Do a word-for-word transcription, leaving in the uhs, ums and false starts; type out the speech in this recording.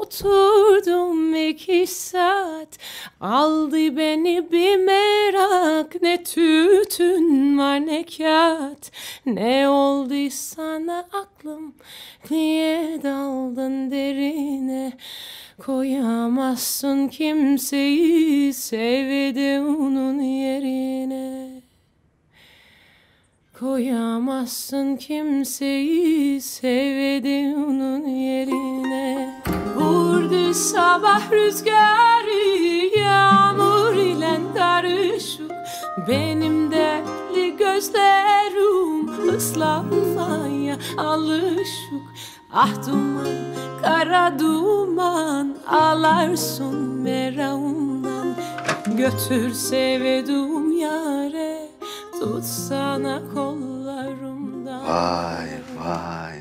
oturdum iki saat. Aldı beni bir merak, ne tütün var ne kağıt. Ne oldu sana aklım, niye daldın derine? Koyamazsın kimseyi sevdi onun yerine. Koyamazsın kimseyi sevdi onun yerine. Vurdu sabah rüzgarı, yağmur ile karışık. Benim dertli gözlerim ıslanmaya alışık. Ah duman, kara duman, ağlarsın meramdan. Götür sevdiğim yare, tutsana kollarımdan. Vay vay